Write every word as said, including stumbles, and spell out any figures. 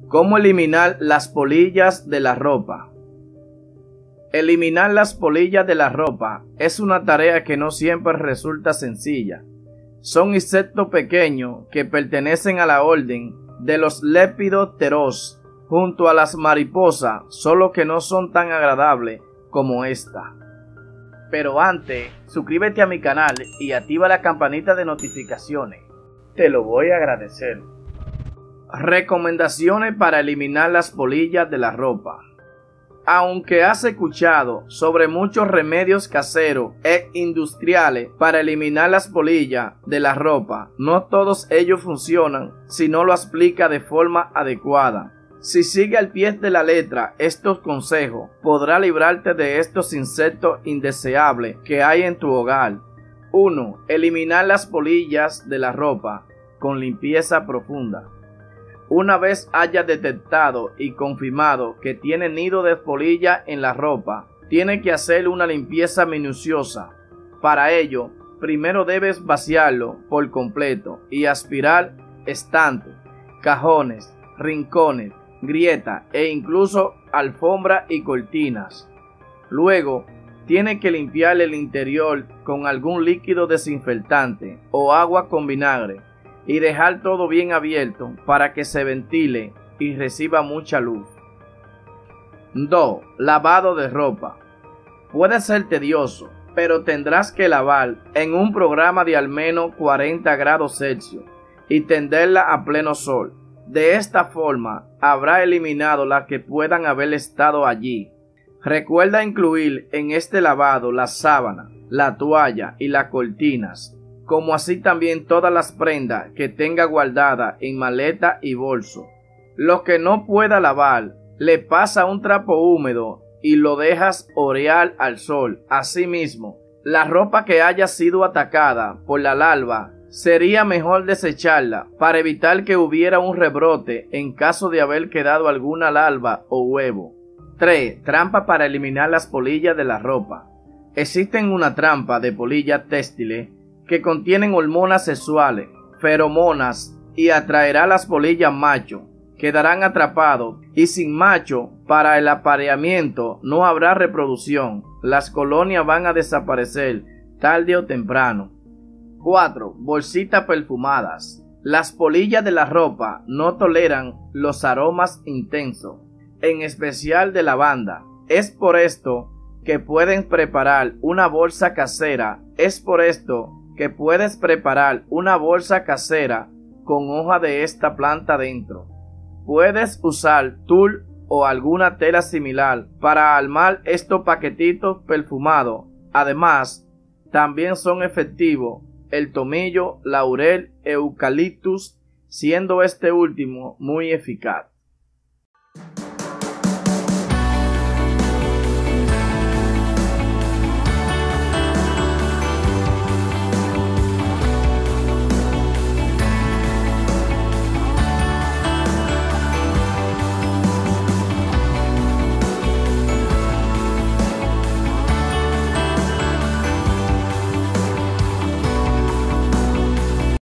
¿Cómo eliminar las polillas de la ropa? Eliminar las polillas de la ropa es una tarea que no siempre resulta sencilla. Son insectos pequeños que pertenecen a la orden de los Lepidopteros, junto a las mariposas, solo que no son tan agradables como esta. Pero antes, suscríbete a mi canal y activa la campanita de notificaciones. Te lo voy a agradecer. Recomendaciones para eliminar las polillas de la ropa. Aunque has escuchado sobre muchos remedios caseros e industriales para eliminar las polillas de la ropa, no todos ellos funcionan si no lo aplica de forma adecuada. Si sigue al pie de la letra estos consejos, podrá librarte de estos insectos indeseables que hay en tu hogar. uno. Eliminar las polillas de la ropa con limpieza profunda. Una vez haya detectado y confirmado que tiene nido de polilla en la ropa, tiene que hacer una limpieza minuciosa. Para ello, primero debes vaciarlo por completo y aspirar estantes, cajones, rincones, grietas e incluso alfombra y cortinas. Luego, tiene que limpiar el interior con algún líquido desinfectante o agua con vinagre y dejar todo bien abierto para que se ventile y reciba mucha luz. dos. Lavado de ropa. Puede ser tedioso, pero tendrás que lavar en un programa de al menos cuarenta grados Celsius y tenderla a pleno sol. De esta forma, habrá eliminado las que puedan haber estado allí. Recuerda incluir en este lavado la sábana, la toalla y las cortinas, como así también todas las prendas que tenga guardada en maleta y bolso. Lo que no pueda lavar, le pasa un trapo húmedo y lo dejas orear al sol. Asimismo, la ropa que haya sido atacada por la larva, sería mejor desecharla para evitar que hubiera un rebrote en caso de haber quedado alguna larva o huevo. tres. Trampa para eliminar las polillas de la ropa. Existen una trampa de polillas textiles que contienen hormonas sexuales, feromonas y atraerá las polillas macho. Quedarán atrapados y sin macho para el apareamiento no habrá reproducción. Las colonias van a desaparecer tarde o temprano. cuatro. Bolsitas perfumadas. Las polillas de la ropa no toleran los aromas intensos, en especial de lavanda. Es por esto que pueden preparar una bolsa casera. Es por esto que puedes preparar una bolsa casera con hoja de esta planta dentro. Puedes usar tul o alguna tela similar para armar estos paquetitos perfumados. Además, también son efectivos el tomillo, laurel, eucaliptus, siendo este último muy eficaz.